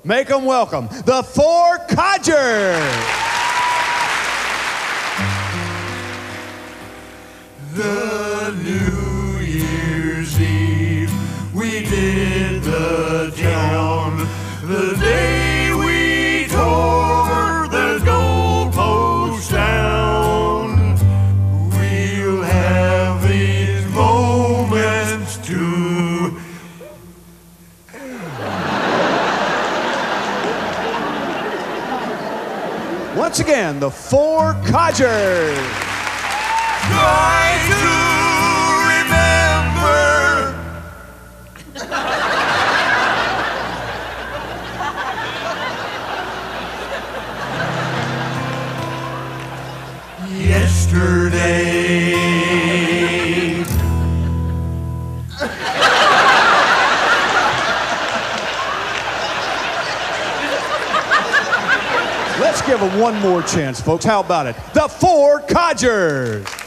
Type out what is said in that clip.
Make them welcome the Four Codgers. The New Year's Eve, we did the town. The day we tore the goalpost down. We'll have these moments too. Once again, the Four Codgers. Try to remember. Yesterday. Let's give them one more chance, folks. How about it? The Four Codgers.